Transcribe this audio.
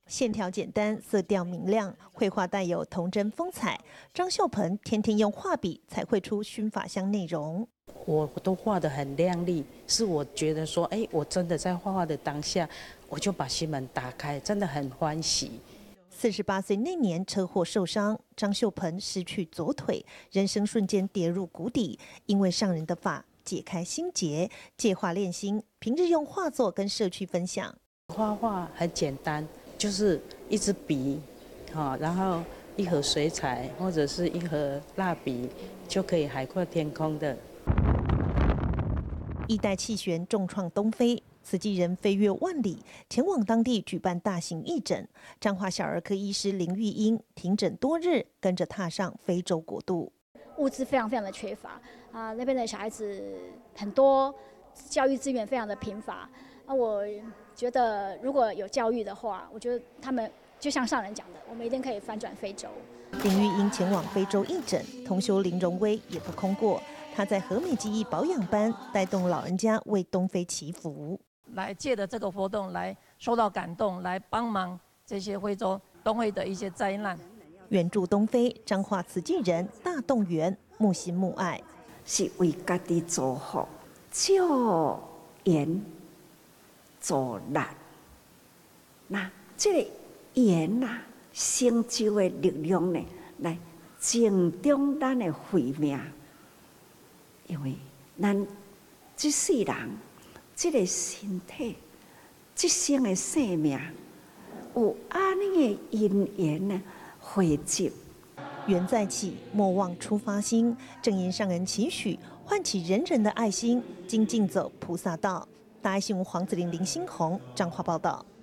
线条简单，色调明亮，绘画带有童真风采。张秀鹏天天用画笔彩绘出熏法香内容。 我都画得很亮丽，是我觉得说，我真的在画画的当下，我就把心门打开，真的很欢喜。 48岁那年车祸受伤，张秀鹏失去左腿，人生瞬间跌入谷底。因为上人的法解开心结，借画练心，平日用画作跟社区分享。 画画很简单，就是一支笔，然后一盒水彩或者是一盒蜡笔，就可以海阔天空的。 一代气旋重创东非，慈济人飞越万里，前往当地举办大型义诊。彰化小儿科医师林玉英停诊多日，跟着踏上非洲国度。 物资非常的缺乏啊，那边的小孩子很多，教育资源非常的贫乏。我觉得如果有教育的话，我觉得他们就像上人讲的，我们一定可以翻转非洲。 林玉英前往非洲义诊，同修林荣威也不空过。他在和美记忆保养班带动老人家为东非祈福， 来借着这个活动来受到感动，来帮忙这些非洲东非的一些灾难。 援助东非，彰化慈济人大动员，木心木爱， 是为家己祝福，救援助力。那这个援啊，成就的力量呢，来增长咱的慧命。因为咱这世人，这个身体，这生的生命，有安尼的因缘呢汇集。 缘在起，莫忘出发心。正因上人期许，唤起人人的爱心，精进走菩萨道。大爱新闻黄子玲、林新红彰化报道。